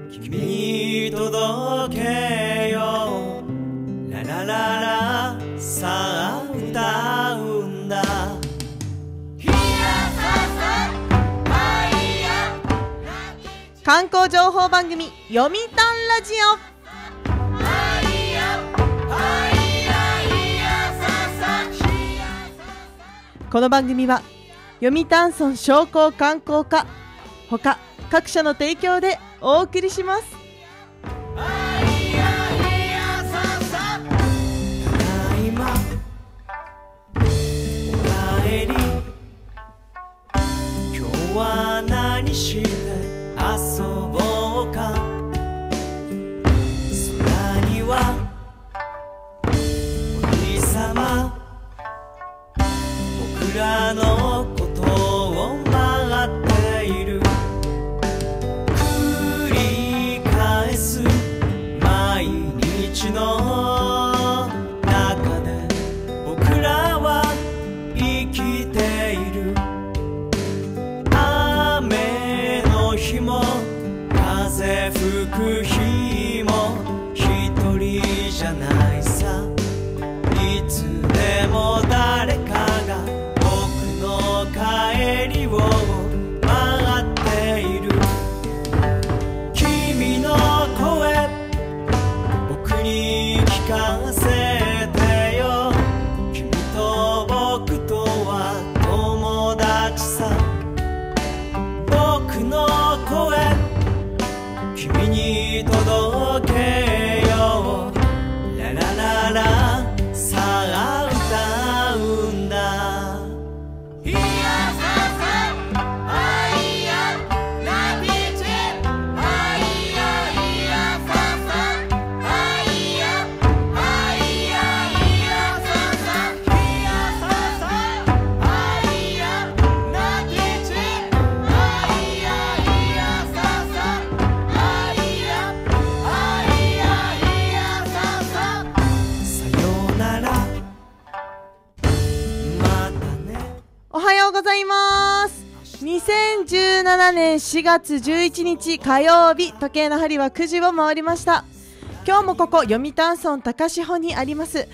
君に届けようララララさあ歌うんだ観光情報番組読谷ラジオ。この番組は読谷村商工観光課ほか各社の提供でお送りします。 ただいまおかえり今日は何して遊ぼうか空にはお日様僕らのことを待っている繰り返す毎日の中で僕らは生きている雨の日も風吹く日も一人じゃないさいつでも誰かが僕の帰りを待っている君の声僕に聞かせてよ君と僕とは友達さ僕の声君に届けようララララさあ歌うんだおはようございます。2017年4月11日火曜日、時計の針は9時を回りました。今日もここ読谷村高志保にあります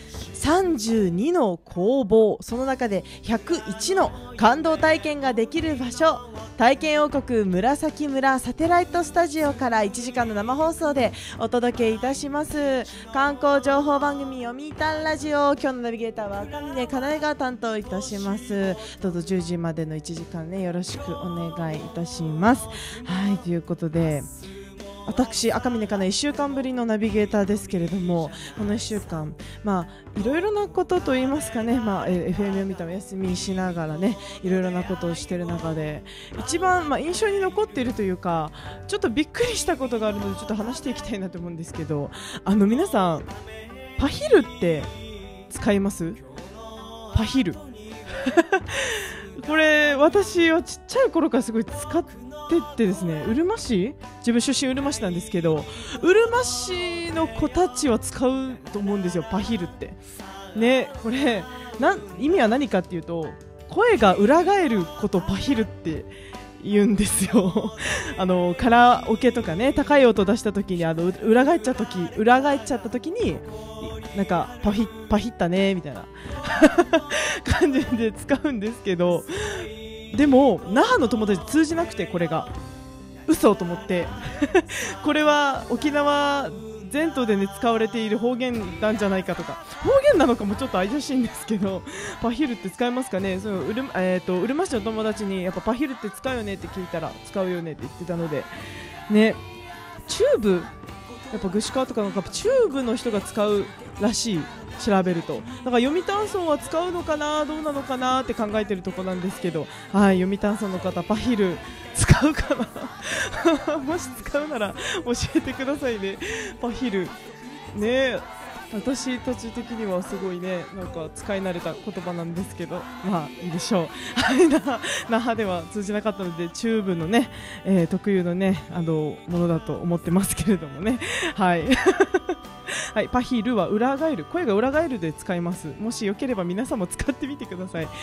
32の工房、その中で101の感動体験ができる場所、体験王国紫村サテライトスタジオから1時間の生放送でお届けいたします。観光情報番組読谷ラジオ、今日のナビゲーターは赤嶺かなえが担当いたします。どうぞ10時までの1時間ね、よろしくお願いいたします。はい、ということで私赤嶺かな1週間ぶりのナビゲーターですけれども、この1週間いろいろなことといいますかね、FM を見たお休みしながらね、いろいろなことをしている中で一番印象に残っているというか、ちょっとびっくりしたことがあるのでちょっと話していきたいなと思うんですけど、皆さんパヒルって使います？パヒルこれ私はちっちゃい頃からすごい使ってってですね、うるま市、自分出身うるま市なんですけど、うるま市の子たちは使うと思うんですよ、パヒルってね。これ意味は何かっていうと、声が裏返ることをパヒルって言うんですよカラオケとかね、高い音出した時に裏返っちゃった時になんかパヒったねみたいな感じで使うんですけど、でも那覇の友達通じなくて、これが嘘と思ってこれは沖縄全島で、ね、使われている方言なんじゃないかとか、方言なのかもちょっと怪しいんですけど、パヒルって使いますかね。うるま市の友達にやっぱパヒルって使うよねって聞いたら、使うよねって言ってたのでね。チューブ、やっぱ串川とかのチューブの人が使うらしい、調べると。だから読谷村は使うのかな、どうなのかなって考えてるとこなんですけど、はい、読谷村の方パヒル使うかなもし使うなら教えてくださいね。パヒルね、私たち的にはすごいね、なんか使い慣れた言葉なんですけど、いいでしょう那覇では通じなかったので、チューブのね、特有のねものだと思ってますけれどもね、はいはい、パヒルは裏返る、声が裏返るで使います。もしよければ皆さんも使ってみてください。はい、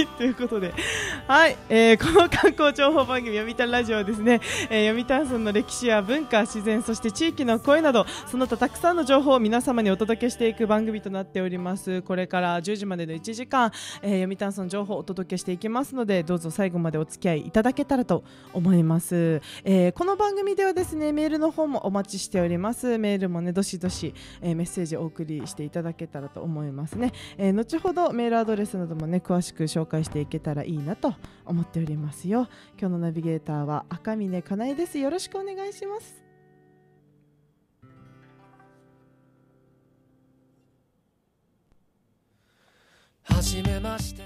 ということで、はい、この観光情報番組読谷ラジオはですね、読谷村の歴史や文化、自然、そして地域の声など、その他たくさんの情報を皆様にお届けしていく番組となっております。これから10時までの1時間、読谷村の情報をお届けしていきますので、どうぞ最後までお付き合いいただけたらと思います。この番組ではですね、メールの方もお待ちしております。メールもね、どしどし、メッセージをお送りしていただけたらと思いますね。後ほどメールアドレスなどもね、詳しく紹介していけたらいいなと思っておりますよ。今日のナビゲーターは赤嶺かなえです。よろしくお願いします。 はじめまして。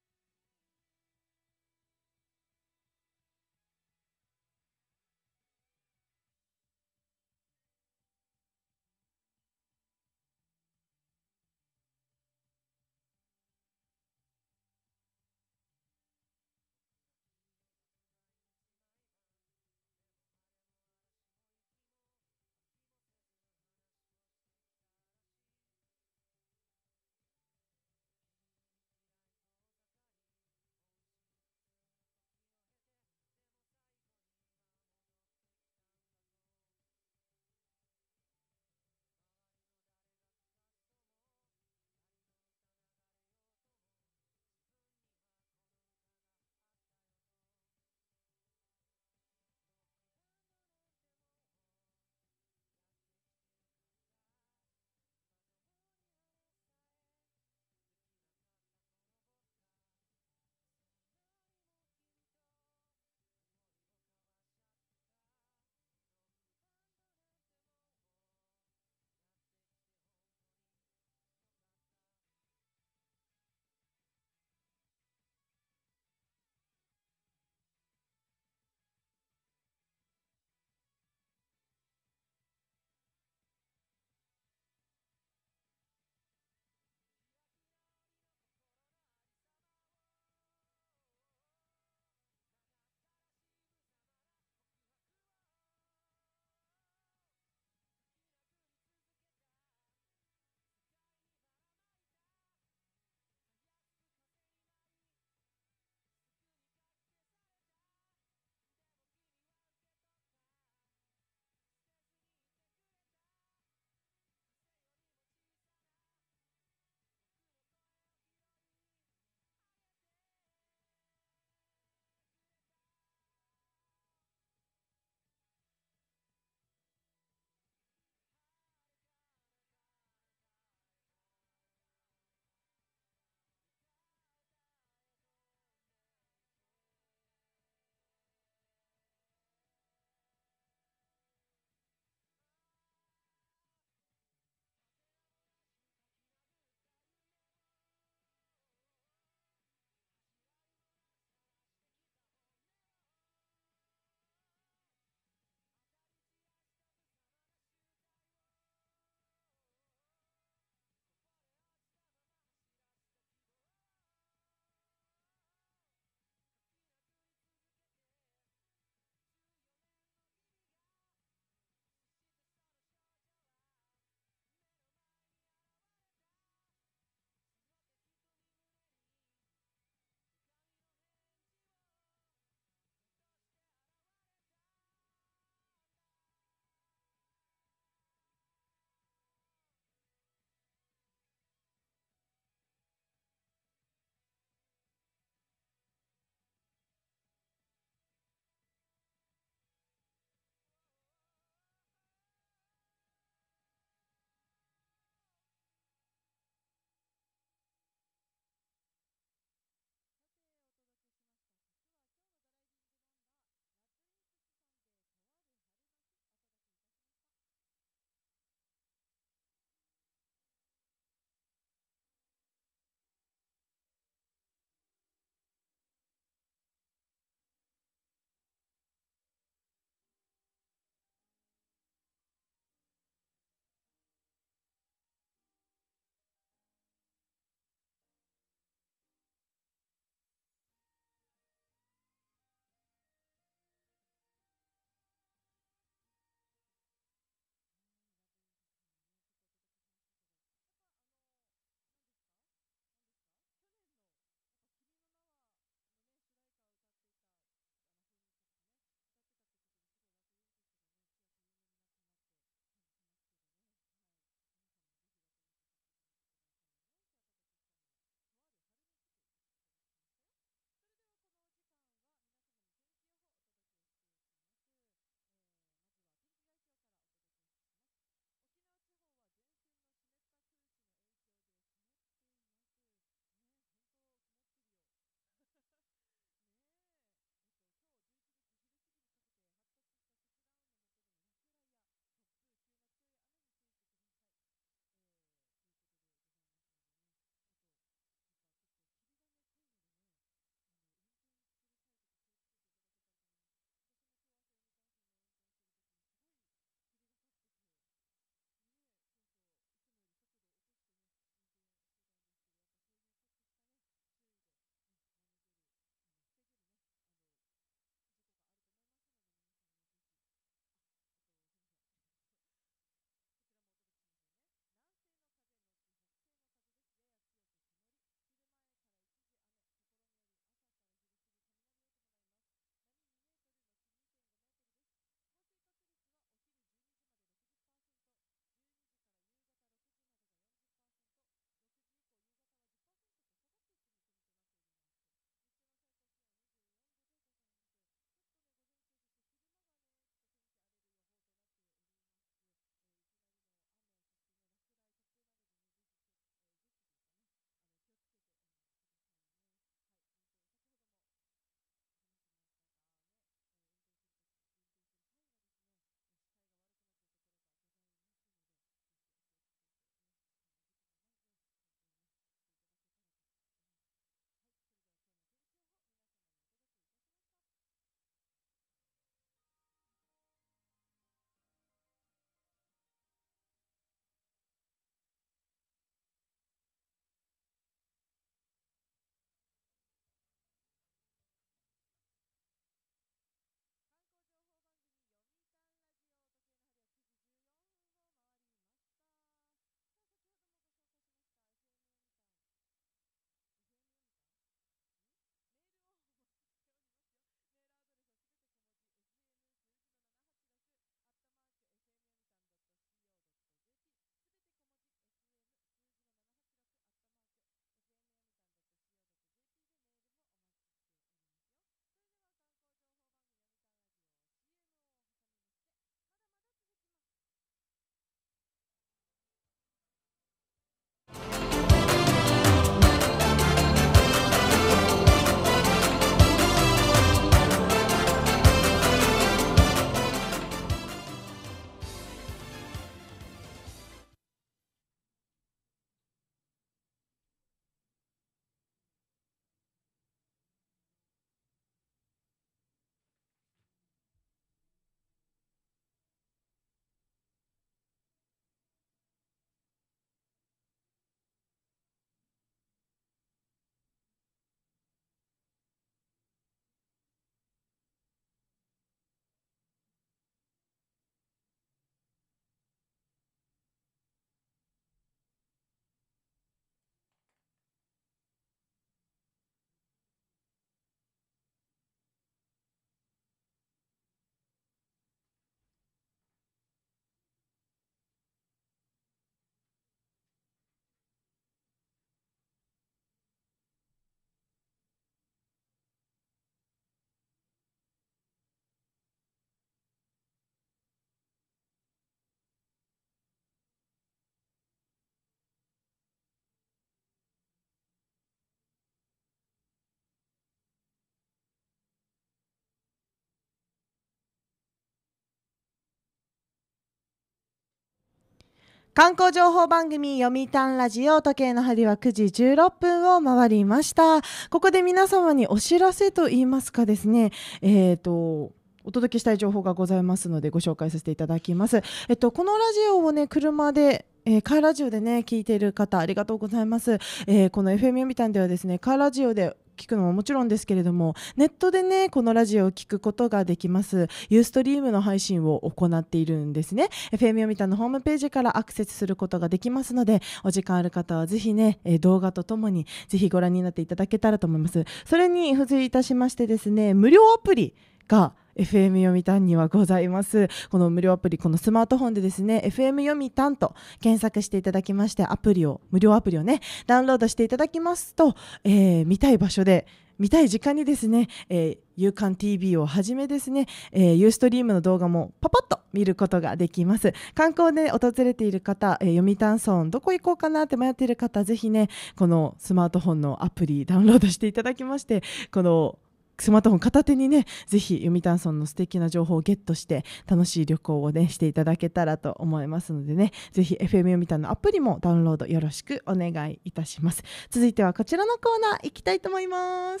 観光情報番組読谷ラジオ、時計の針は9時16分を回りました。ここで皆様にお知らせといいますかですね、お届けしたい情報がございますのでご紹介させていただきます。このラジオをね、車でカーラジオでね聞いている方ありがとうございます。この FM 読谷ではですね、カーラジオで聞くのももちろんですけれども、ネットでねこのラジオを聞くことができます。ユーストリームの配信を行っているんですね。 FM 読谷のホームページからアクセスすることができますので、お時間ある方はぜひね動画とともにぜひご覧になっていただけたらと思います。それに付随いたしましてですね、無料アプリがFM 読谷にはございます。この無料アプリ、このスマートフォンでですね FM 読谷と検索していただきまして、無料アプリをねダウンロードしていただきますと、見たい場所で見たい時間にですね、夕刊 TV をはじめですね、ユーストリームの動画もパパッと見ることができます。観光で訪れている方、読谷村どこ行こうかなって迷っている方、ぜひねこのスマートフォンのアプリダウンロードしていただきまして、このスマートフォン片手にねぜひ読谷村の素敵な情報をゲットして楽しい旅行をねしていただけたらと思いますのでね、ぜひ FM 読谷のアプリもダウンロードよろしくお願いいたします。続いてはこちらのコーナー行きたいと思います。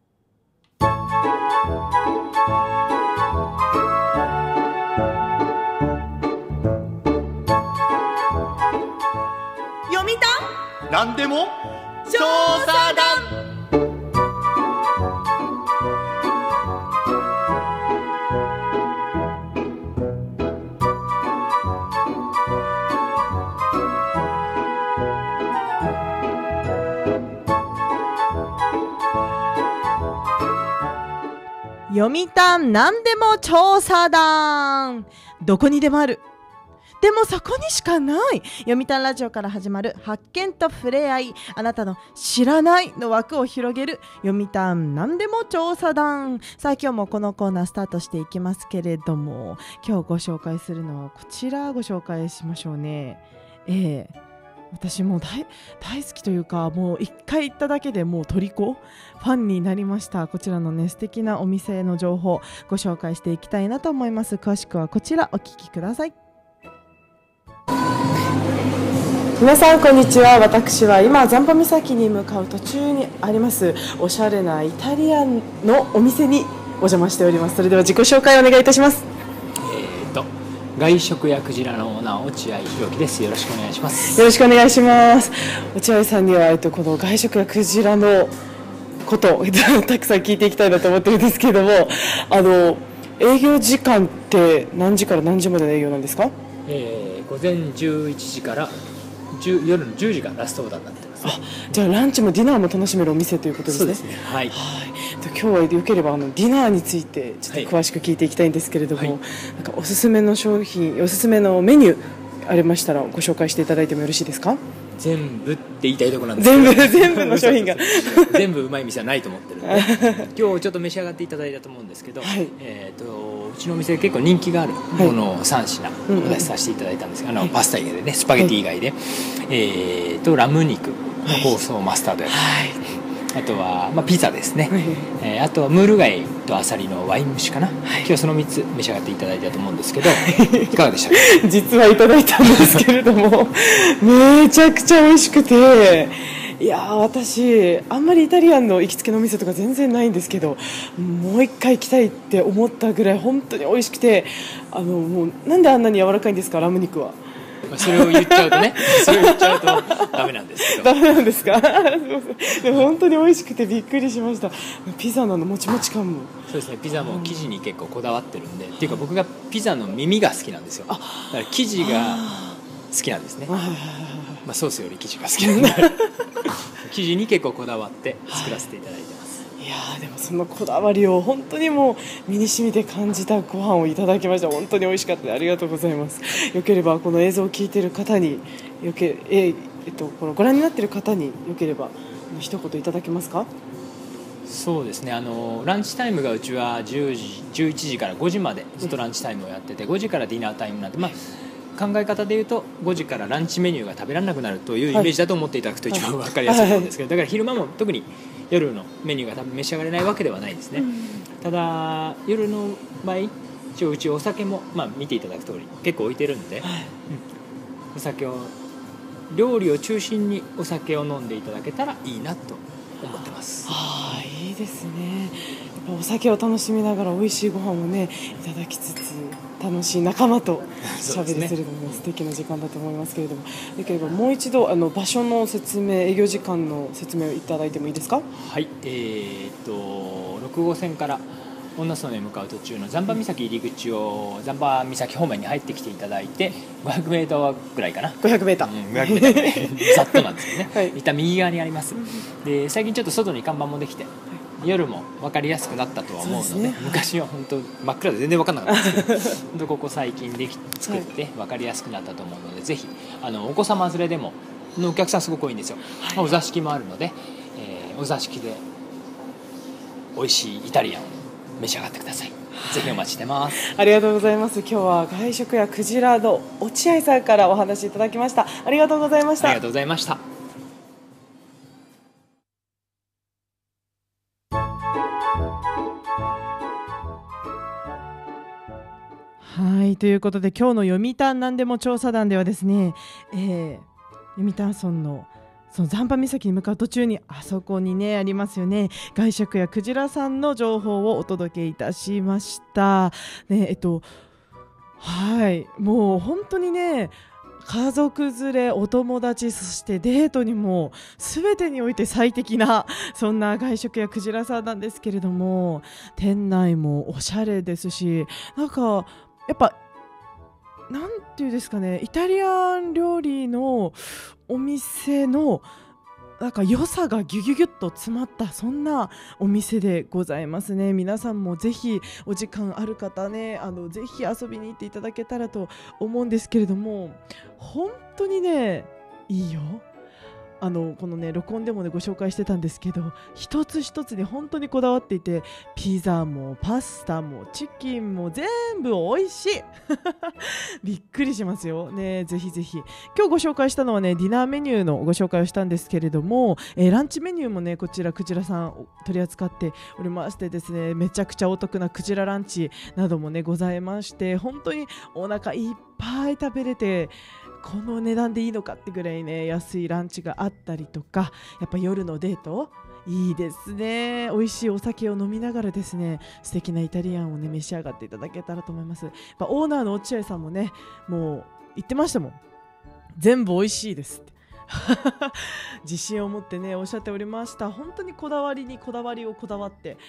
読谷なんでも調査団。 読谷なんでも調査団、どこにでもある、でもそこにしかない読谷ラジオから始まる発見と触れ合い、あなたの知らないの枠を広げる読谷なんでも調査団。さあ今日もこのコーナースタートしていきますけれども、今日ご紹介するのはこちらご紹介しましょうね。私も大好きというか、もう一回行っただけでもう虜ファンになりました。こちらのね素敵なお店の情報ご紹介していきたいなと思います。詳しくはこちらお聞きください。皆さんこんにちは。私は今残波岬に向かう途中にありますおしゃれなイタリアンのお店にお邪魔しております。それでは自己紹介をお願いいたします。 外食やクジラのオーナー落合弘樹です。よろしくお願いします。 よろしくお願いします。落合さんにはこの外食やクジラのことをたくさん聞いていきたいなと思ってるんですけども、営業時間って何時から何時までの営業なんですか？ 午前11時から夜の10時がラストオーダーになってます。 じゃあランチもディナーも楽しめるお店ということですね。 そうですね。はい。 今日はよければディナーについてちょっと詳しく聞いていきたいんですけれども、なんかおすすめの商品、おすすめのメニューありましたらご紹介していただいてもよろしいですか？ 全部って言いたいところなんですけど、 全部の商品が全部うまい店はないと思ってるので今日ちょっと召し上がっていただいたと思うんですけど、うちのお店結構人気があるものを3品お出しさせていただいたんですが、パスタ以外でね、スパゲティ以外で、ラム肉の香草マスタードやあとは、ピザですね、あとはムール貝とアサリのワイン蒸しかな、今日その3つ召し上がっていただいたと思うんですけどいかがでしたか？ 実はいただいたんですけれどもめちゃくちゃ美味しくて、いや私あんまりイタリアンの行きつけのお店とか全然ないんですけど、もう一回行きたいって思ったぐらい本当に美味しくて、もうなんであんなに柔らかいんですか、ラム肉は。 それを言っちゃうとねそれを言っちゃうとダメなんですけど。 ダメなんですか？でも本当に美味しくてびっくりしました。ピザのもちもち感も。 そうですね、ピザも生地に結構こだわってるんで、っていうか僕がピザの耳が好きなんですよ。だから生地が好きなんですね。ソースより生地が好きなんで生地に結構こだわって作らせていただいてます。 いやでもそのこだわりを本当にもう身に染みて感じたご飯をいただきました。本当に美味しかった。ありがとうございます。よければこの映像を聞いている方にこのご覧になっている方によければ一言いただけますか？ そうですね、ランチタイムがうちは10時11時から5時までずっとランチタイムをやってて、5時からディナータイムなんで、考え方でいうと5時からランチメニューが食べられなくなるというイメージだと思っていただくと一番分かりやすいと思うんですけど、だから昼間も特に夜のメニューが多分召し上がれないわけではないですね。ただ夜の場合一応うちお酒も、見ていただく通り結構置いてるんで、 お酒を料理を中心にお酒を飲んでいただけたらいいなと思ってます。 いいですね。やっぱお酒を楽しみながら美味しいご飯をねいただきつつ楽しい仲間としゃべりするのも素敵な時間だと思いますけれども、できればもう一度場所の説明、営業時間の説明をいただいてもいいですか？ はい、6号線から恩納村へ向かう途中の残波岬入り口を残波岬方面に入ってきていただいて500メートルぐらいかな。 500メーター、 500メーターぐらいざっとなんですけどね、 はい、 一旦右側にあります。で最近ちょっと外に看板もできて夜も分かりやすくなったとは思うの で、昔は本当真っ暗で全然分かんなかったんですけど本当ここ最近作って分かりやすくなったと思うので、ぜひお子様連れでもお客さんすごく多いんですよ、お座敷もあるので、お座敷で美味しいイタリアンを召し上がってください。ぜひお待ちしてます。 ありがとうございます。今日は外食やクジラの落合さんからお話いただきました。ありがとうございました。 ありがとうございました。 はい、ということで今日の読谷なんでも調査団ではですね、読谷村のその残波岬に向かう途中にあそこにねありますよね、外食やクジラさんの情報をお届けいたしました、ね、はい、もう本当にね家族連れ、お友達、そしてデートにも全てにおいて最適なそんな外食やクジラさんなんですけれども、店内もおしゃれですし、なんかやっぱなんていうんですかね、イタリアン料理のお店のなんか良さがギュギュギュッと詰まったそんなお店でございますね。皆さんもぜひお時間ある方ねぜひ遊びに行っていただけたらと思うんですけれども、本当にねいいよ。このね録音でもねご紹介してたんですけど、一つ一つに本当にこだわっていて、ピザもパスタもチキンも全部美味しいびっくりしますよね。ぜひぜひ今日ご紹介したのはねディナーメニューのご紹介をしたんですけれども、ランチメニューもねこちらクジラさん取り扱っておりましてですね、めちゃくちゃお得なクジラランチなどもねございまして、本当にお腹いっぱい食べれて、この値段でいいのかってぐらいね安いランチがあったりとか、やっぱ夜のデートいいですね。美味しいお酒を飲みながらですね素敵なイタリアンをね召し上がっていただけたらと思います。やっぱオーナーの落合さんもねもう言ってましたもん、全部美味しいですって自信を持ってねおっしゃっておりました。本当にこだわりにこだわりをこだわって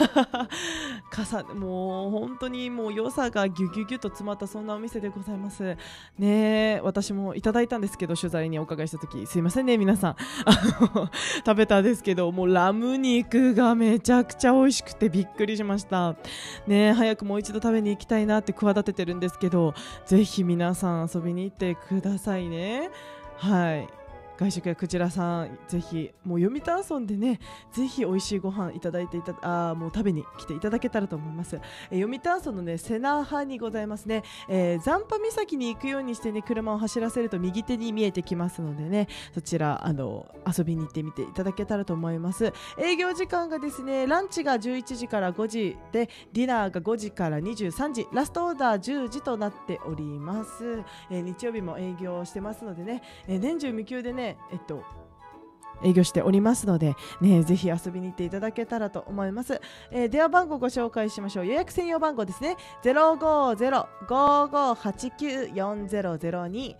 もう本当にもう良さがギュギュギュッと詰まったそんなお店でございますね。私もいただいたんですけど、取材にお伺いした時すいませんね皆さん食べたんですけど、もうラム肉がめちゃくちゃ美味しくてびっくりしましたね。早くもう一度食べに行きたいなって企ててるんですけど、ぜひ皆さん遊びに行ってくださいね。はい、外食やクジラさんぜひもう読谷村でねぜひ美味しいご飯いただいてもう食べに来ていただけたらと思います。読谷村のね瀬名派にございますね、残波岬に行くようにしてね車を走らせると右手に見えてきますのでね、そちら遊びに行ってみていただけたらと思います。営業時間がですねランチが11時から5時でディナーが5時から23時、ラストオーダー10時となっております。日曜日も営業してますのでね、年中無休でね営業しておりますので、ね、ぜひ遊びに行っていただけたらと思います。電話番号ご紹介しましょう。予約専用番号ですね。050-5589-4002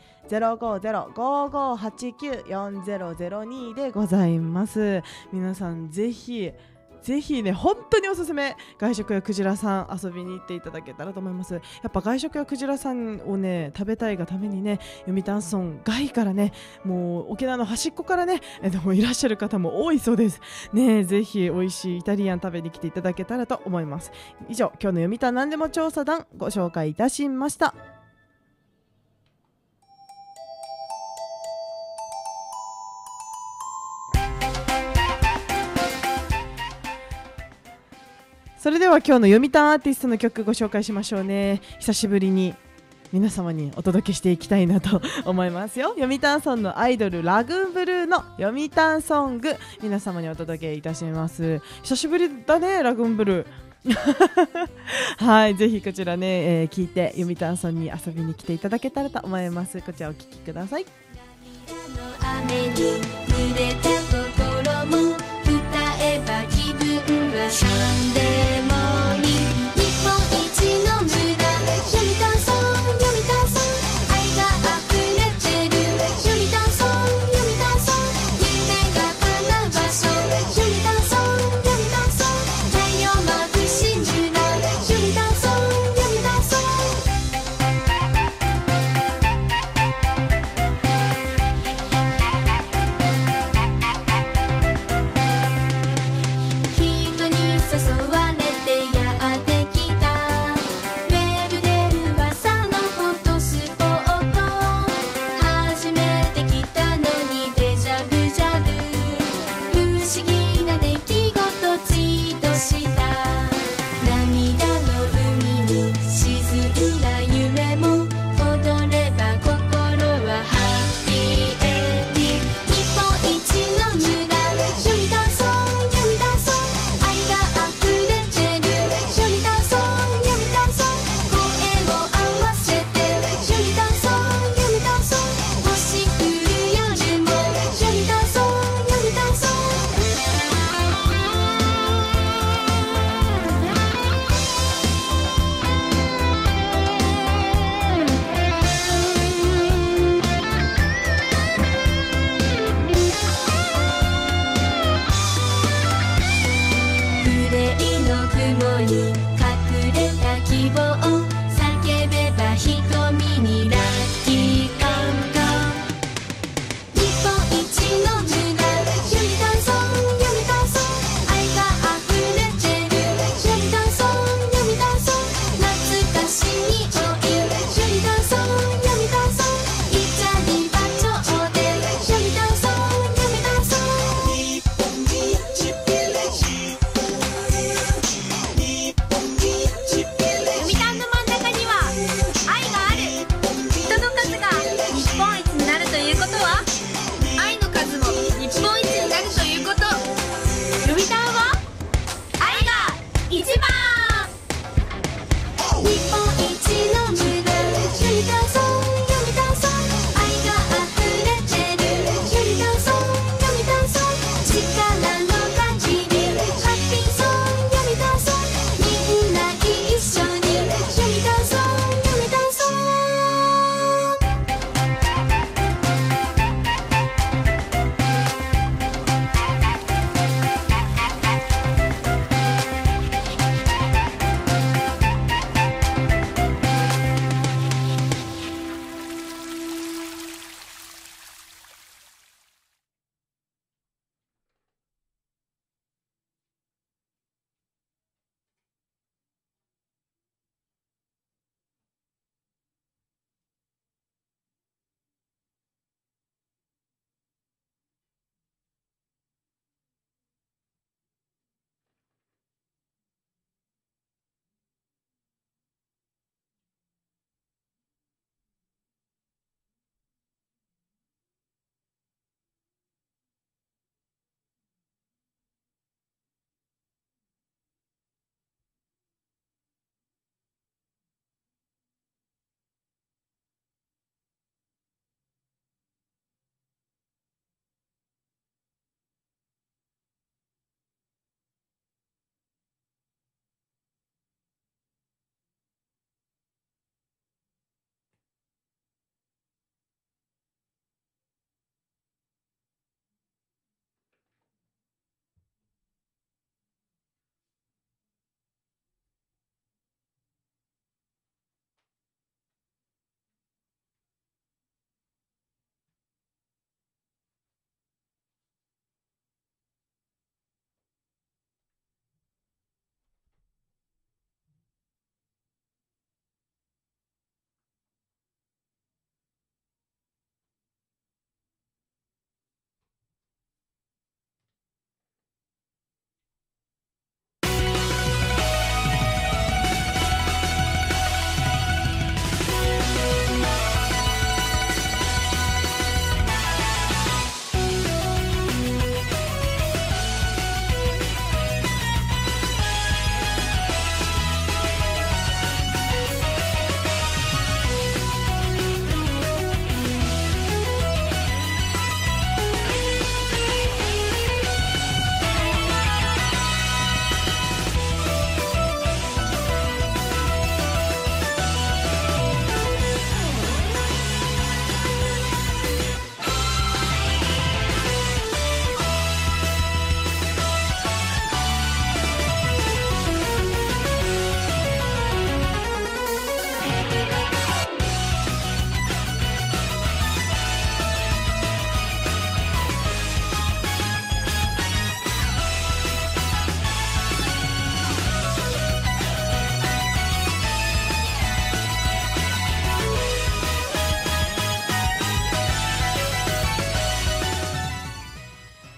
050-5589-4002でございます。皆さんぜひぜひね本当におすすめ、外食やクジラさん遊びに行っていただけたらと思います。やっぱ外食やクジラさんをね食べたいがためにね読谷村外からねもう沖縄の端っこからねでもいらっしゃる方も多いそうですね。ぜひ美味しいイタリアン食べに来ていただけたらと思います。以上今日の読谷なんでも調査団ご紹介いたしました。それでは今日の読谷アーティストの曲ご紹介しましょうね。久しぶりに皆様にお届けしていきたいなと思いますよ。読谷村のアイドルラグーンブルーの読谷ソング皆様にお届けいたします。久しぶりだねラグーンブルーはい、ぜひこちらね、聞いて読谷村に遊びに来ていただけたらと思います。こちらお聞きください。 雨に濡れた心も歌えば気分はサンデーモーニング、日本一の村、読谷村、読谷村、愛が溢れてる読谷村、読谷村、夢が叶う場所、読谷村、読谷村、太陽眩しい村、読谷村、読谷村。人に誘われて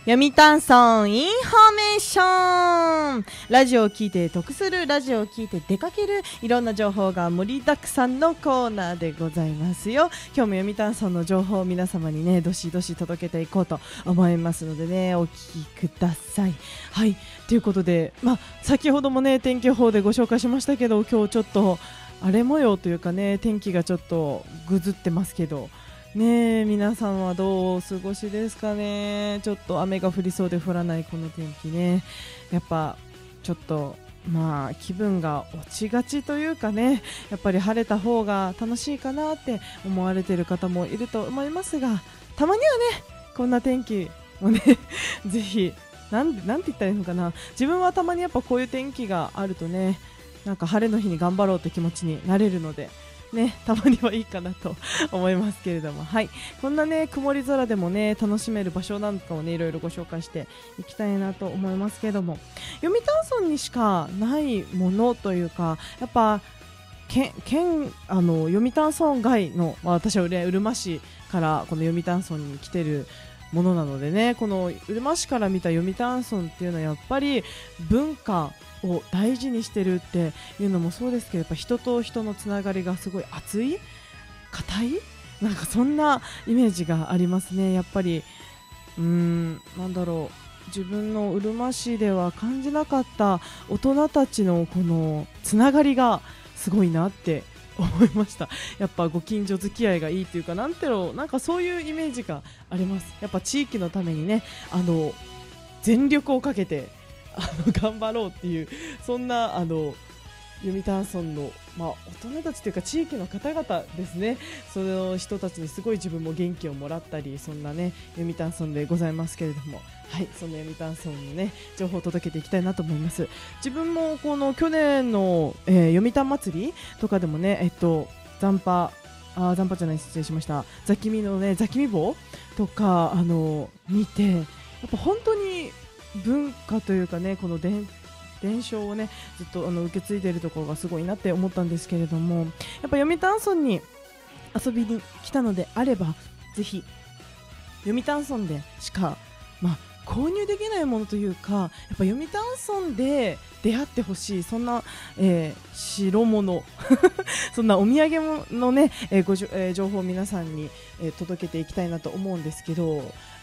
読谷村インフォメーション。ラジオを聞いて得する、ラジオを聞いて出かける、いろんな情報が盛りだくさんのコーナーでございますよ。今日も読谷村の情報を皆様にねどしどし届けていこうと思いますのでね、お聞きください。はい、ということで、先ほどもね天気予報でご紹介しましたけど、今日ちょっと荒れ模様というかね、天気がちょっとぐずってますけどね、皆さんはどうお過ごしですかね。ちょっと雨が降りそうで降らないこの天気ね、やっぱちょっと気分が落ちがちというかね、やっぱり晴れた方が楽しいかなって思われている方もいると思いますが、たまにはねこんな天気をねぜひなんて言ったらいいのかな、自分はたまにやっぱこういう天気があるとね、なんか晴れの日に頑張ろうって気持ちになれるのでね、たまにはいいかなと思いますけれども、はい、こんなね曇り空でもね楽しめる場所なんかをねいろいろご紹介していきたいなと思いますけれども、読谷村にしかないものというか、やっぱ読谷村外の、私はうるま市からこの読谷村に来てるものなのでね、このうるま市から見た読谷村っていうのはやっぱり文化を大事にしてるっていうのもそうですけど、やっぱ人と人のつながりがすごい熱い固い、なんかそんなイメージがありますね。やっぱりなんだろう、自分のうるま市では感じなかった大人たちのこのつながりがすごいなって思いました。やっぱご近所付き合いがいいというか、なんかそういうイメージがあります。やっぱ地域のためにね全力をかけて頑張ろうっていう、そんな読谷村の、大人たちというか地域の方々ですね、その人たちにすごい自分も元気をもらったり、そんなね読谷村でございますけれども、はい、その読谷村のね情報を届けていきたいなと思います。自分もこの去年の、読谷祭りとかでもね、残波じゃない、失礼しました、座喜味のね座喜味棒とか見て、やっぱ本当に文化というかね、この伝承をねずっと受け継いでいるところがすごいなって思ったんですけれども、やっぱ読谷村に遊びに来たのであれば、ぜひ読谷村でしか購入できないものというか、やっぱ読谷村で出会ってほしい、そんな、白物そんなお土産のね、情報を皆さんに、届けていきたいなと思うんですけど、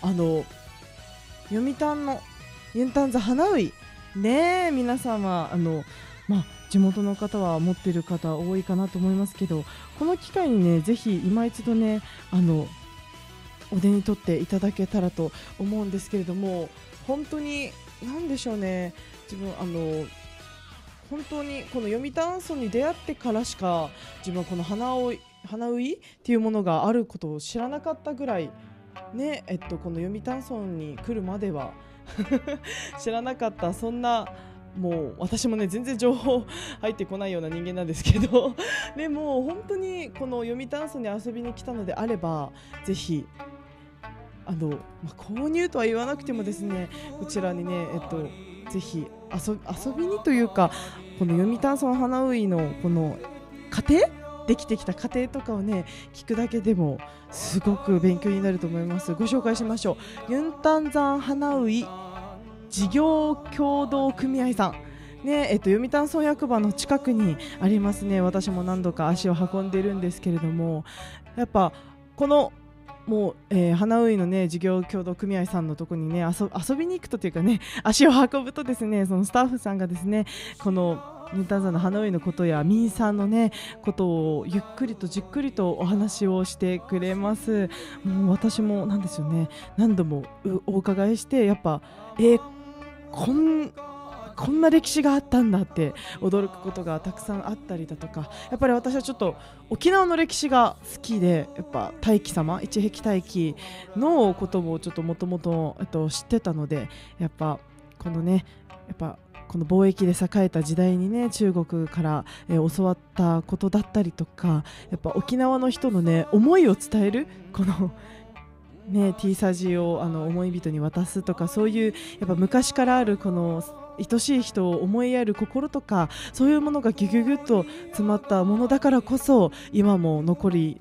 読谷のユンタンザ花ウイね、皆様地元の方は持っている方多いかなと思いますけど、この機会にねぜひ今一度ねお手に取っていただけたらと思うんですけれども、本当に何でしょうね、自分本当にこの読谷村に出会ってからしか自分はこの花ウイっていうものがあることを知らなかったぐらいね、この読谷村に来るまでは知らなかった、そんなもう私もね全然情報入ってこないような人間なんですけどでも本当にこの読谷村に遊びに来たのであれば、ぜひ購入とは言わなくてもですね、こちらにねぜひ遊びにというか、この読谷村花ウイのこの過程できてきた過程とかをね聞くだけでもすごく勉強になると思います。ご紹介しましょう。ユンタンザン花ウイ事業協同組合さんね、読谷村役場の近くにありますね。私も何度か足を運んでいるんですけれども、やっぱこのもう、花ウイのね事業協同組合さんのところにね遊びに行くというかね、足を運ぶとですね、そのスタッフさんがですね、このユンタンザンの花ウイのことや民産のねことをゆっくりとじっくりとお話をしてくれます。もう私もなんですよね、何度もお伺いして、やっぱこんな歴史があったんだって驚くことがたくさんあったりだとか、やっぱり私はちょっと沖縄の歴史が好きで、やっぱ大輝様、一碧大輝のこともちょっともともと知ってたので、やっぱこのね、やっぱこの貿易で栄えた時代にね中国から、教わったことだったりとか、やっぱ沖縄の人のね思いを伝えるこのね、T サジを思い人に渡すとか、そういうやっぱ昔からあるこの愛しい人を思いやる心とか、そういうものがギュギュギュッと詰まったものだからこそ今も残り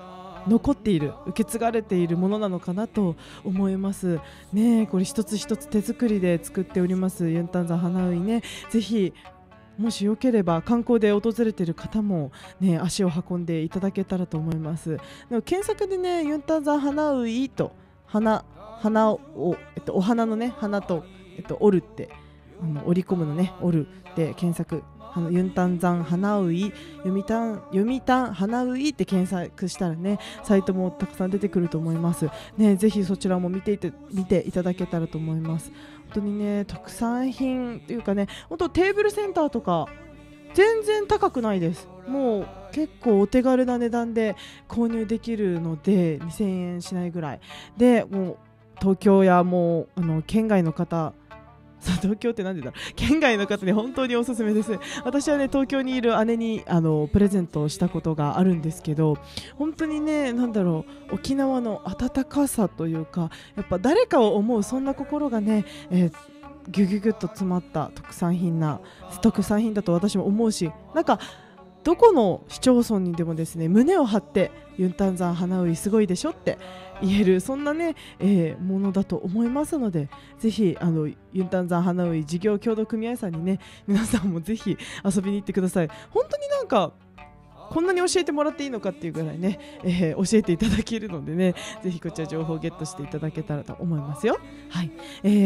残っている、受け継がれているものなのかなと思いますね。これ一つ一つ手作りで作っておりますユンタンザン花ウイね、ぜひもしよければ観光で訪れている方も、ね、足を運んでいただけたらと思います。でも検索でね、ユンタンザン花ウイと花を、お花のね花と、折るって折り込むのね、折るで検索、ユンタンザン花ウイ、読谷花ウイって検索したらね、サイトもたくさん出てくると思いますね。ぜひそちらも見ていただけたらと思います。本当にね、特産品というかね、本当テーブルセンターとか全然高くないです。もう結構お手軽な値段で購入できるので、2000円しないぐらいで、もう東京やもう県外の方、東京って何でだろう、県外の方に本当におすすめです。私はね、東京にいる姉にプレゼントをしたことがあるんですけど、本当にね、なんだろう、沖縄の温かさというか、やっぱ誰かを思うそんな心がね、ギュギュギュッと詰まった特産品だと私も思うし、なんかどこの市町村にでもですね、胸を張ってユンタンザン花ウイすごいでしょって言える、そんなね、ものだと思いますので、ぜひユンタンザン花ウイ事業協同組合さんにね、皆さんもぜひ遊びに行ってください。本当になんかこんなに教えてもらっていいのかっていうぐらいね、教えていただけるのでね、ぜひこちら情報をゲットしていただけたらと思いますよ。はい、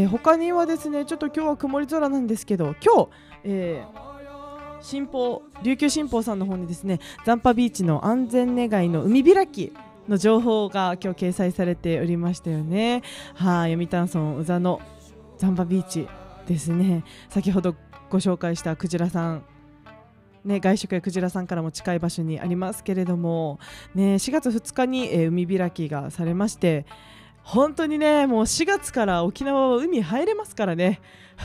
他にはですね、ちょっと今日は曇り空なんですけど、今日、琉球新報さんの方にですね、残波ビーチの安全願いの海開きの情報が今日掲載されておりましたよね。読谷村宇座の残波ビーチですね、先ほどご紹介したクジラさんね、外食やクジラさんからも近い場所にありますけれども、ね、4月2日に、海開きがされまして、本当にね、もう4月から沖縄は海入れますからね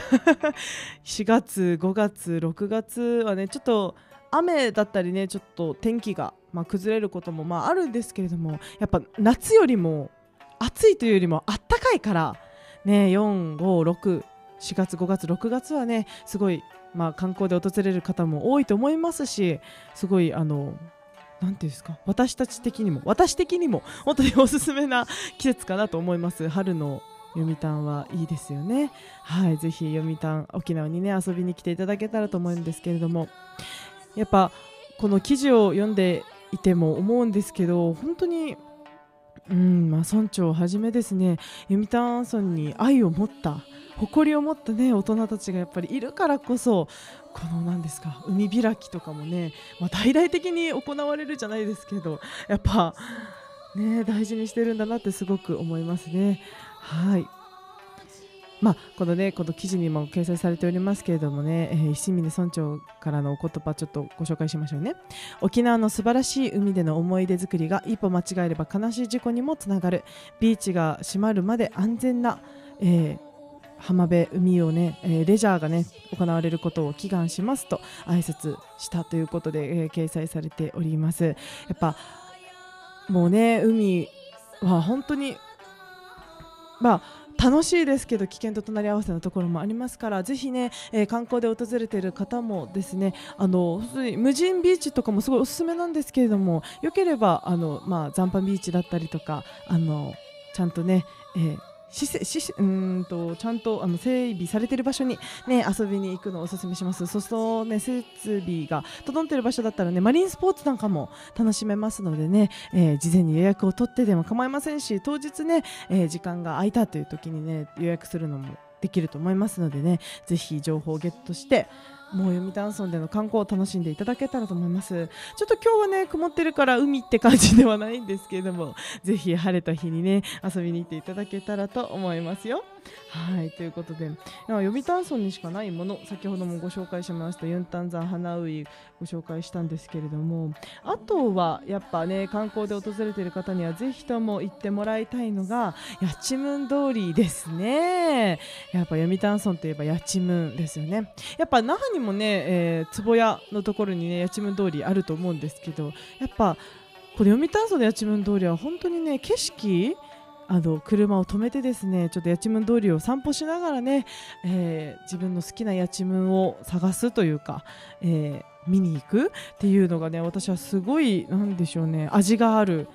4月5月6月はね、ちょっと雨だったりね、ちょっと天気が、崩れることもあるんですけれども、やっぱ夏よりも暑いというよりもあったかいからね、4、5、6、4月5月6月はね、すごい観光で訪れる方も多いと思いますし、すごいなんていうんですか、私的にも本当におすすめな季節かなと思います。春の読谷はいいですよね。はい、ぜひ読谷沖縄にね、遊びに来ていただけたらと思うんですけれども、やっぱこの記事を読んでいても思うんですけど、本当に村長をはじめですね、読谷村に愛を持った誇りを持ったね、大人たちがやっぱりいるからこそ、この何ですか、海開きとかもね、大々的に行われるじゃないですけど、やっぱね、大事にしてるんだなってすごく思いますね。はい、この記事にも掲載されておりますけれどもね、石峰村長からのお言葉、ちょっとご紹介しましょうね。沖縄の素晴らしい海での思い出作りが一歩間違えれば悲しい事故にもつながる。ビーチが閉まるまで安全な、浜辺海をね、レジャーがね行われることを祈願しますと挨拶したということで、掲載されております。やっぱもうね、海は本当に楽しいですけど、危険と隣り合わせのところもありますから、ぜひね、観光で訪れている方もですね、本当に無人ビーチとかもすごいおすすめなんですけれども、よければ残波ビーチだったりとか、ちゃんとね、ちゃんと整備されている場所に、ね、遊びに行くのをおすすめします。そうすると、ね、設備が整っている場所だったらね、マリンスポーツなんかも楽しめますのでね、事前に予約を取ってでも構いませんし、当日ね、時間が空いたという時にね、予約するのもできると思いますのでね、ぜひ情報をゲットしてもう読谷村での観光を楽しんでいただけたらと思います。ちょっと今日はね曇ってるから海って感じではないんですけれども、ぜひ晴れた日にね遊びに行っていただけたらと思いますよ。はい、ということで読谷村にしかないもの、先ほどもご紹介しましたユンタンザン花ウイご紹介したんですけれども、あとはやっぱね観光で訪れている方にはぜひとも行ってもらいたいのがやちむん通りですね。やっぱ読谷村といえばやちむんですよね。やっぱ那覇にもね、坪谷のところにねやちむん通りあると思うんですけど、やっぱこれ読谷村のやちむん通りは本当にね景色車を止めてですねちょっとやちむん通りを散歩しながらね、自分の好きなやちむんを探すというか、見に行くっていうのがね私はすごいなんでしょうね味がある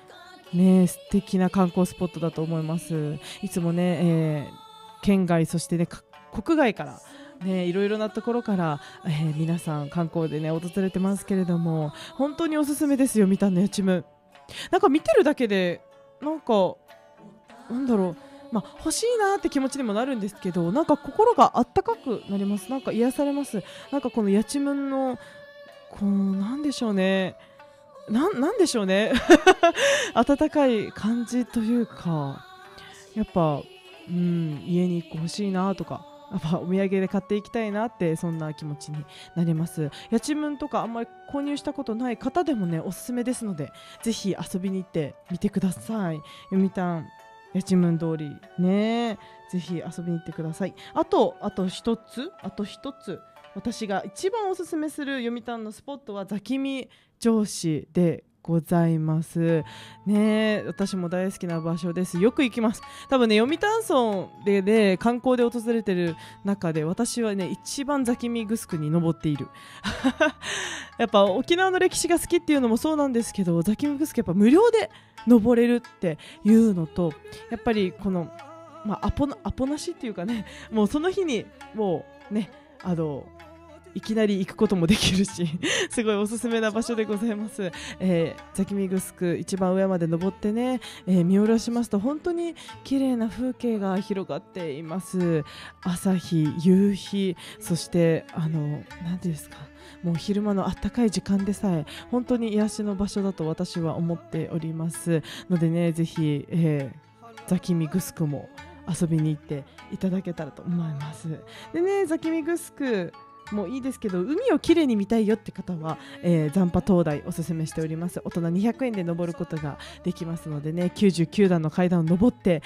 ね、素敵な観光スポットだと思います。いつもね、県外そしてね国外からね、いろいろなところから、皆さん観光でね訪れてますけれども、本当におすすめですよ、みたんのやちむ。なんか見てるだけでなんかなんだろう、欲しいなって気持ちにもなるんですけど、なんか心があったかくなります。なんか癒されます。なんかこのやちむんのこうなんでしょうね、なんでしょうね温かい感じというか、やっぱ、家に1個欲しいなとか、やっぱお土産で買っていきたいなって、そんな気持ちになります。やちむんとかあんまり購入したことない方でもねおすすめですので、ぜひ遊びに行ってみてください。読谷やちむん通りね、ぜひ遊びに行ってください。あと一つ私が一番おすすめする読谷のスポットは座喜味城址でございますね。私も大好きな場所です。よく行きます。多分ね、読谷村で、ね、観光で訪れてる中で私はね一番座喜味城に登っているやっぱ沖縄の歴史が好きっていうのもそうなんですけど、座喜味城やっぱ無料で登れるっていうのと、やっぱりこの、アポなしっていうかね、もうその日にもうねいきなり行くこともできるしすごいおすすめな場所でございます。座喜味城一番上まで登ってね、見下ろしますと本当に綺麗な風景が広がっています。朝日、夕日、そしてなんていうんですか、もう昼間のあったかい時間でさえ本当に癒しの場所だと私は思っておりますのでね、ぜひ、座喜味城も遊びに行っていただけたらと思います。でね、座喜味城もいいですけど、海をきれいに見たいよって方は、残波灯台おすすめしております。大人200円で登ることができますのでね、99段の階段を登って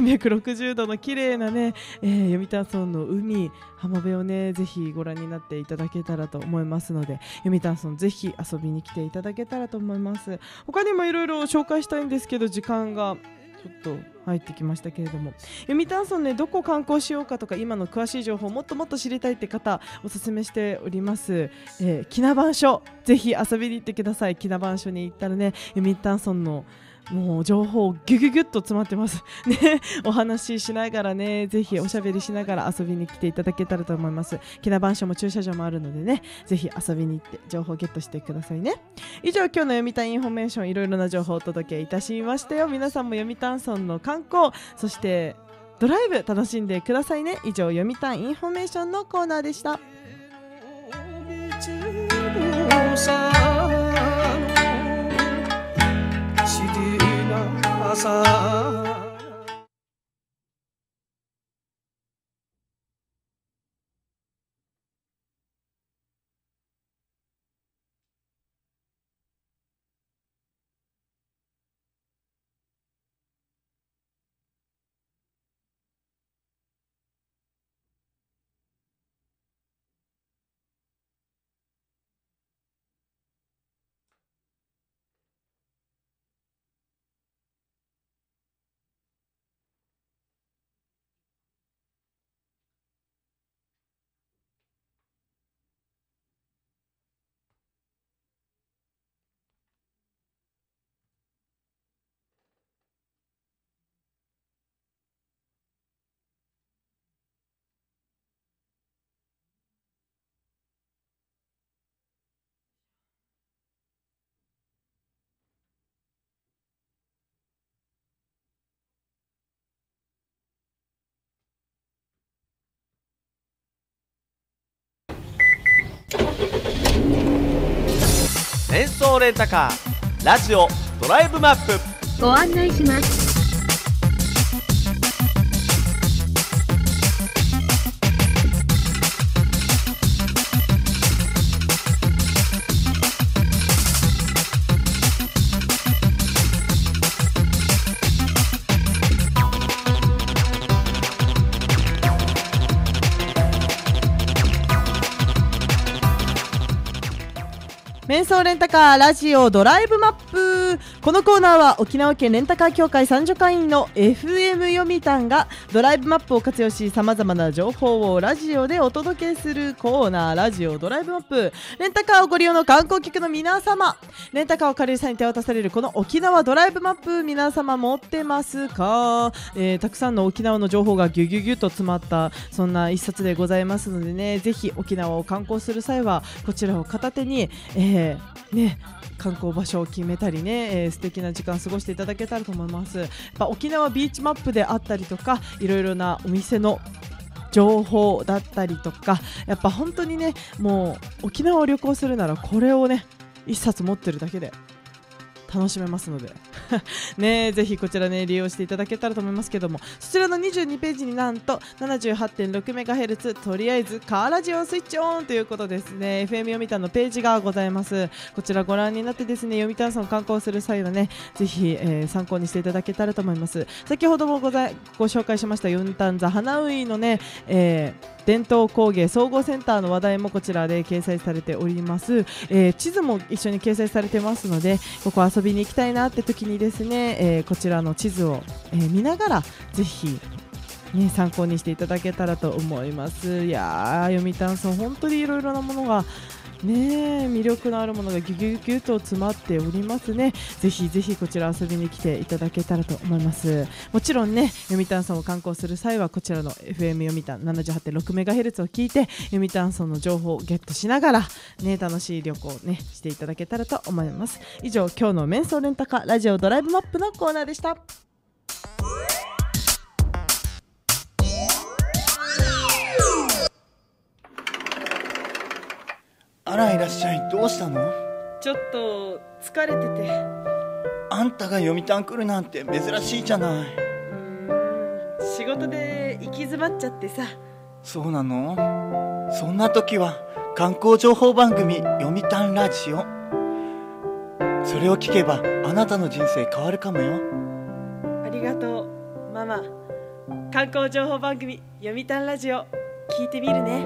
360度のきれいなね、読谷村の海、浜辺をねぜひご覧になっていただけたらと思いますので、読谷村ぜひ遊びに来ていただけたらと思います。他にもいろいろ紹介したいんですけど、時間がちょっと入ってきましたけれども、読谷村ねどこ観光しようかとか、今の詳しい情報をもっともっと知りたいって方おすすめしております。きなばん所ぜひ遊びに行ってください。きなばん所に行ったらね、読谷村のもう情報ギュギュギュッと詰まってますね。お話ししながらね、ぜひおしゃべりしながら遊びに来ていただけたらと思います。きなばん所も駐車場もあるのでね、ぜひ遊びに行って情報をゲットしてくださいね。以上、今日の読谷インフォメーション、いろいろな情報をお届けいたしましたよ。皆さんも読谷村の観光、そしてドライブ楽しんでくださいね。以上、読谷インフォメーションのコーナーでした。 演奏レンタカーラジオドライブマップご案内します。 メンソーレンタカーラジオドライブマップ。 このコーナーは沖縄県レンタカー協会参助会員の FM 読谷がドライブマップを活用し、さまざまな情報をラジオでお届けするコーナー、ラジオドライブマップ。レンタカーをご利用の観光客の皆様、レンタカーを借りる際に手渡されるこの沖縄ドライブマップ、皆様持ってますか？たくさんの沖縄の情報がギュギュギュッと詰まったそんな一冊でございますのでね、ぜひ沖縄を観光する際はこちらを片手に、観光場所を決めたりね、素敵な時間過ごしていただけたらと思います。やっぱ沖縄ビーチマップであったりとか、いろいろなお店の情報だったりとか、やっぱ本当にね、もう沖縄を旅行するならこれをね一冊持ってるだけで楽しめますのでね、ぜひこちらね利用していただけたらと思いますけども、そちらの22ページになんと 78.6MHz とりあえずカーラジオスイッチオンということですね。 FM 読谷のページがございます。こちらご覧になってですね、読谷村を観光する際はね、ぜひ、参考にしていただけたらと思います。先ほどもご紹介しました読谷座花ウイのね、伝統工芸総合センターの話題もこちらで掲載されております。地図も一緒に掲載されてますので、ここ遊びに行きたいなって時にですね、こちらの地図を、見ながらぜひ、ね、参考にしていただけたらと思います。いやー、読谷村本当にいろいろなものがね、魅力のあるものがギュギュギュッと詰まっておりますね。ぜひぜひこちら遊びに来ていただけたらと思います。もちろんね、読谷村を観光する際はこちらの FM 読谷 78.6MHz を聞いて読谷村の情報をゲットしながら、ね、楽しい旅行をねしていただけたらと思います。以上、今日のメンソーレンタカーラジオドライブマップのコーナーでした。 あら、いらっしゃい。どうしたの？ ちょっと疲れてて。 あんたが読谷来るなんて珍しいじゃない。 仕事で行き詰まっちゃってさ。 そうなの？そんな時は観光情報番組読谷ラジオ、それを聞けばあなたの人生変わるかもよ。 ありがとうママ。観光情報番組読谷ラジオ聞いてみるね。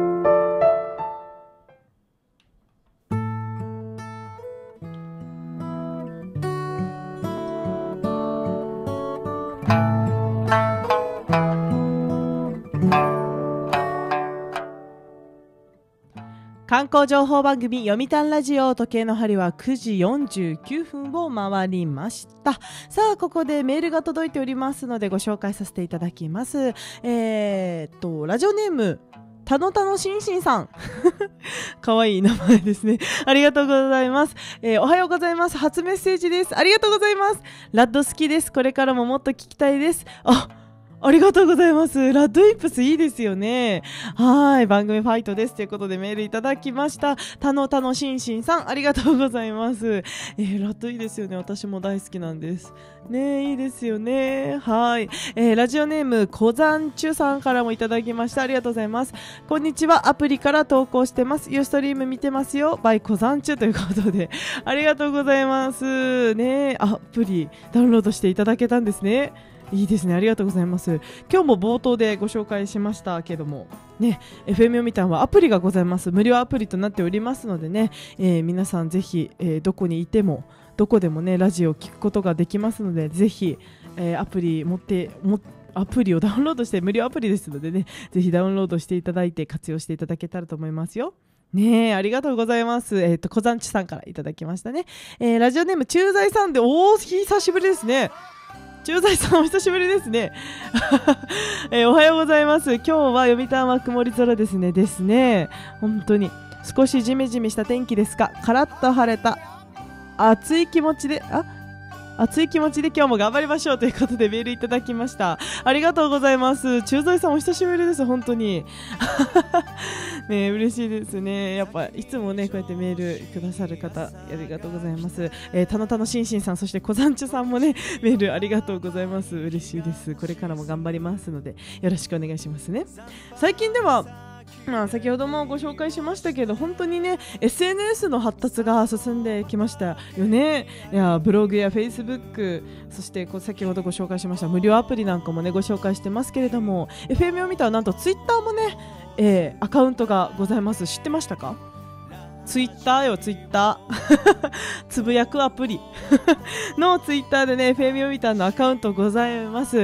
観光情報番組読谷ラジオ、時計の針は9時49分を回りました。さあ、ここでメールが届いておりますのでご紹介させていただきます。ラジオネームたのたのしんしんさんかわいい名前ですね。ありがとうございます。おはようございます。初メッセージです。ありがとうございます。ラッド好きです。これからももっと聞きたいです。ありがとうございます。ラッドイップスいいですよね。はい、番組ファイトですということでメールいただきました。たのたのしんしんさん、ありがとうございます。ラッドいいですよね。私も大好きなんですね。いいですよね。はい、ラジオネームこざんちゅさんからもいただきました。ありがとうございます。こんにちは。アプリから投稿してます。ユーストリーム見てますよ。バイこざんちゅということでありがとうございますね。アプリダウンロードしていただけたんですね。いいですね。ありがとうございます。今日も冒頭でご紹介しましたけどもね、FM 読谷はアプリがございます。無料アプリとなっておりますのでね、皆さんぜひ、どこにいてもどこでもねラジオを聞くことができますので、ぜひ、アプリをダウンロードして、無料アプリですのでね、ぜひダウンロードしていただいて活用していただけたらと思いますよ。ねえ、ありがとうございます。小山地さんからいただきましたね。ラジオネーム駐在さんで、久しぶりですね。駐在さんお久しぶりですね、おはようございます。今日は読谷は曇り空ですね。本当に少しジメジメした天気ですが、カラッと晴れた熱い気持ちで今日も頑張りましょうということでメールいただきました。ありがとうございます。駐在さんお久しぶりです。本当にね、嬉しいですね。やっぱいつもねこうやってメールくださる方ありがとうございます。たのたのしんしんさん、そしてこざんちゅさんもねメールありがとうございます。嬉しいです。これからも頑張りますのでよろしくお願いしますね。最近では先ほどもご紹介しましたけど、本当にね SNS の発達が進んできましたよね。いや、ブログやフェイスブック、そして先ほどご紹介しました無料アプリなんかもねご紹介してますけれども、 FM を見たらなんとツイッターもね、アカウントがございます。知ってましたか？ ツイッターよ、ツイッターつぶやくアプリのツイッターでね FM 読谷のアカウントございます。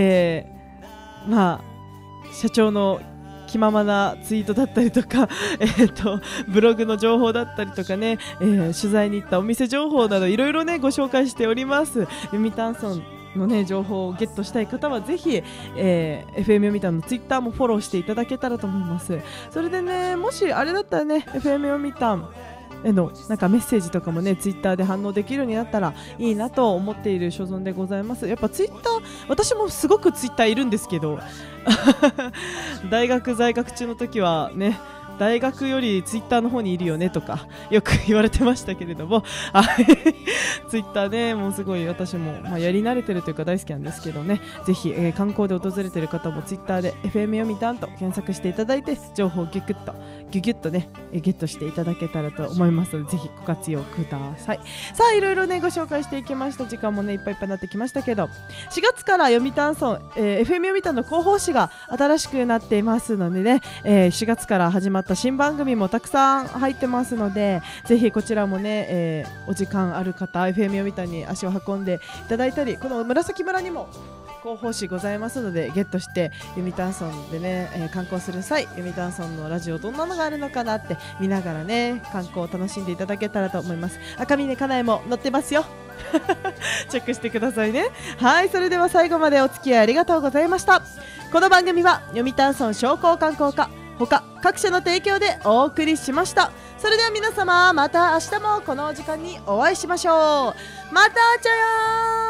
まあ社長の気ままなツイートだったりとか、ブログの情報だったりとかね、取材に行ったお店情報などいろいろねご紹介しております。読谷村のね情報をゲットしたい方はぜひ、FM 読谷のツイッターもフォローしていただけたらと思います。それでね、もしあれだったらね FM 読谷へのなんかメッセージとかもねツイッターで反応できるようになったらいいなと思っている所存でございます。やっぱツイッター、私もすごくツイッターいるんですけど大学在学中の時はね、大学よりツイッターの方にいるよねとかよく言われてましたけれどもツイッターね、もうすごい私も、やり慣れてるというか大好きなんですけどね、ぜひ、観光で訪れている方もツイッターで FM 読谷と検索していただいて情報をギュギュッとねゲットしていただけたらと思いますので、ぜひご活用ください。さあいろいろねご紹介していきました。時間もねいっぱいいっぱいになってきましたけど、4月から読谷村、FM 読谷の広報誌が新しくなっていますのでね、4月から始まった新番組もたくさん入ってますので、ぜひこちらもね、お時間ある方 FM 読谷に足を運んでいただいたり、この紫村にも広報誌ございますのでゲットして読谷村でね、観光する際読谷村のラジオどんなのがあるのかなって見ながらね観光を楽しんでいただけたらと思います。赤嶺かなえも載ってますよチェックしてくださいね。はい、それでは最後までお付き合いありがとうございました。この番組は読谷村商工観光課他各社の提供でお送りしました。それでは皆様また明日もこの時間にお会いしましょう。またちゃやー。